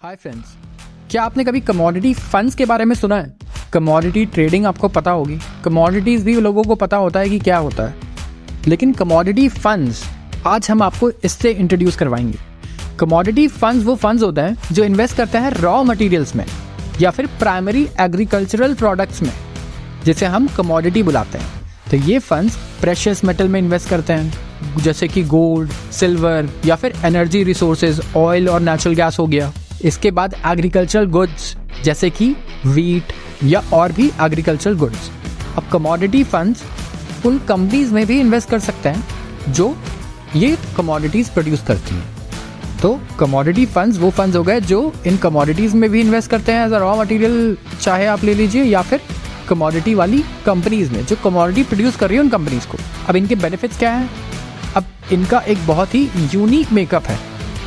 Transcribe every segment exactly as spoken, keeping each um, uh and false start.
Hi friends, क्या आपने कभी कमोडिटी फंड्स के बारे में सुना है? कमोडिटी ट्रेडिंग आपको पता होगी, कमोडिटीज़ भी लोगों को पता होता है कि क्या होता है, लेकिन कमोडिटी फंड्स आज हम आपको इससे इंट्रोड्यूस करवाएंगे। कमोडिटी फंड्स वो फंड्स होते हैं जो इन्वेस्ट करते हैं रॉ मटेरियल्स में या फिर प्राइमरी एग्रीकल्चरल प्रोडक्ट्स में, जिसे हम कमोडिटी बुलाते हैं। तो ये फंड्स प्रेशियस मेटल में इन्वेस्ट करते हैं, जैसे कि गोल्ड, सिल्वर या फिर एनर्जी रिसोर्सेज, ऑयल और नेचुरल गैस हो गया। इसके बाद एग्रीकल्चरल गुड्स जैसे कि वीट या और भी एग्रीकल्चरल गुड्स। अब कमोडिटी फंड्स उन कंपनीज में भी इन्वेस्ट कर सकते हैं जो ये कमोडिटीज प्रोड्यूस करती हैं। तो कमोडिटी फंड्स वो फंड्स हो गए जो इन कमोडिटीज में भी इन्वेस्ट करते हैं एज अ रॉ मटेरियल, चाहे आप ले लीजिए, या फिर कमोडिटी वाली कंपनीज में जो कमोडिटी प्रोड्यूस कर रही है उन कंपनीज को। अब इनके बेनिफिट्स क्या हैं? अब इनका एक बहुत ही यूनिक मेकअप है।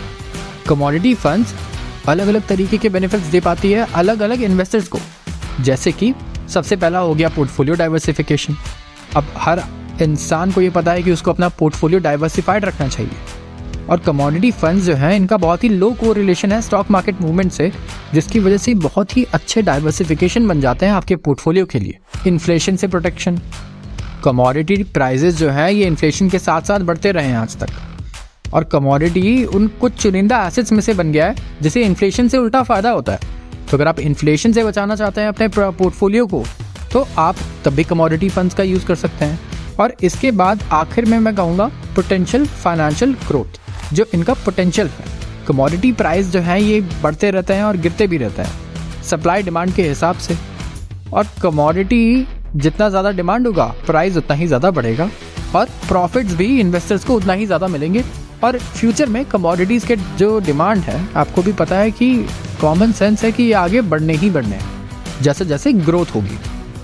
कमोडिटी फंड्स अलग अलग तरीके के बेनिफिट्स दे पाती है अलग अलग इन्वेस्टर्स को, जैसे कि सबसे पहला हो गया पोर्टफोलियो डाइवर्सिफिकेशन। अब हर इंसान को ये पता है कि उसको अपना पोर्टफोलियो डाइवर्सिफाइड रखना चाहिए, और कमोडिटी फंड्स जो हैं इनका बहुत ही लो कोरिलेशन है स्टॉक मार्केट मूवमेंट से, जिसकी वजह से बहुत ही अच्छे डाइवर्सिफिकेशन बन जाते हैं आपके पोर्टफोलियो के लिए। इन्फ्लेशन से प्रोटेक्शन, कमोडिटी प्राइजेस जो हैं ये इन्फ्लेशन के साथ साथ बढ़ते रहे हैं आज तक, और कमोडिटी उन कुछ चुनिंदा एसेट्स में से बन गया है जिसे इन्फ्लेशन से उल्टा फ़ायदा होता है। तो अगर आप इन्फ्लेशन से बचाना चाहते हैं अपने पोर्टफोलियो को, तो आप तब भी कमोडिटी फंड्स का यूज़ कर सकते हैं। और इसके बाद आखिर में मैं कहूँगा पोटेंशियल फाइनेंशियल ग्रोथ, जो इनका पोटेंशियल है। कमोडिटी प्राइस जो है ये बढ़ते रहते हैं और गिरते भी रहते हैं सप्लाई डिमांड के हिसाब से, और कमोडिटी जितना ज़्यादा डिमांड होगा प्राइस उतना ही ज़्यादा बढ़ेगा, और प्रॉफिट्स भी इन्वेस्टर्स को उतना ही ज़्यादा मिलेंगे। और फ्यूचर में कमोडिटीज़ के जो डिमांड है, आपको भी पता है कि कॉमन सेंस है कि ये आगे बढ़ने ही बढ़ने हैं जैसे जैसे ग्रोथ होगी।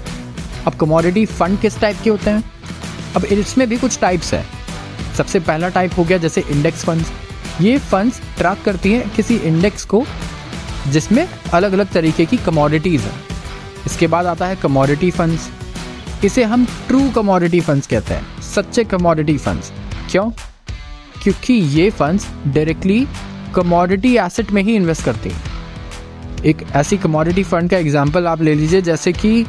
अब कमोडिटी फंड किस टाइप के होते हैं? अब इसमें भी कुछ टाइप्स हैं। सबसे पहला टाइप हो गया जैसे इंडेक्स फंड्स। ये फंड्स ट्रैक करती हैं किसी इंडेक्स को जिसमें अलग अलग तरीके की कमोडिटीज़ हैं। इसके बाद आता है कमोडिटी फंड्स। इसे हम ट्रू कमोडिटी फंड्स कहते हैं, सच्चे कमोडिटी फंड्स। क्यों? क्योंकि ये फंड्स डायरेक्टली कमोडिटी एसेट में ही इन्वेस्ट करते हैं। एक ऐसी कमोडिटी फंड का एग्जांपल आप ले लीजिए, जैसे कि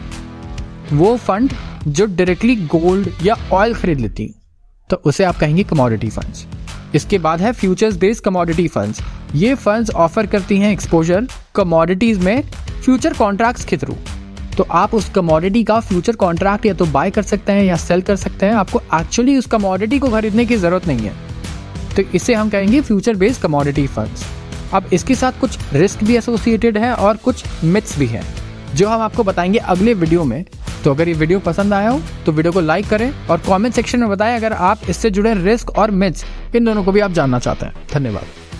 वो फंड जो डायरेक्टली गोल्ड या ऑयल खरीद लेती है, तो उसे आप कहेंगे कमोडिटी फंड्स। इसके बाद है फ्यूचर्स बेस्ड कमोडिटी फंड्स। ये फंड्स ऑफर करती हैं एक्सपोजर कमोडिटीज़ में फ्यूचर कॉन्ट्रैक्ट्स के थ्रू। तो आप उस कमोडिटी का फ्यूचर कॉन्ट्रैक्ट या तो बाय कर सकते हैं या सेल कर सकते हैं। आपको एक्चुअली उस कमोडिटी को खरीदने की ज़रूरत नहीं है। तो इसे हम कहेंगे फ्यूचर बेस्ड कमोडिटी फंड्स। अब इसके साथ कुछ रिस्क भी एसोसिएटेड है और कुछ मिथ्स भी हैं, जो हम आपको बताएंगे अगले वीडियो में। तो अगर ये वीडियो पसंद आया हो तो वीडियो को लाइक करें और कमेंट सेक्शन में बताएं अगर आप इससे जुड़े रिस्क और मिथ्स इन दोनों को भी आप जानना चाहते हैं। धन्यवाद।